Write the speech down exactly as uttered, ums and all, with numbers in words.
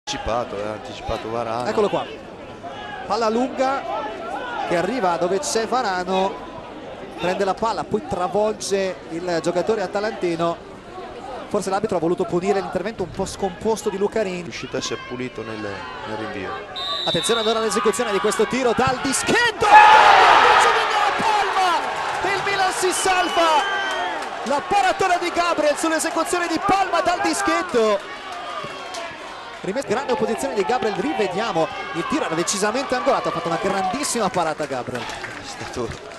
anticipato, eh, anticipato Varano. Eccolo qua, palla lunga che arriva dove c'è Varano, prende la palla, poi travolge il giocatore atalantino. Forse l'arbitro ha voluto punire l'intervento un po' scomposto di Lucarini. Riuscito a essere pulito nel, nel rinvio. Attenzione allora all'esecuzione di questo tiro dal dischetto. Palma, il Milan si salva. La paratoria di Gabriel sull'esecuzione di Palma dal dischetto. Rimessa grande opposizione di Gabriel, rivediamo il tiro, era decisamente angolato, ha fatto una grandissima parata Gabriel. È stato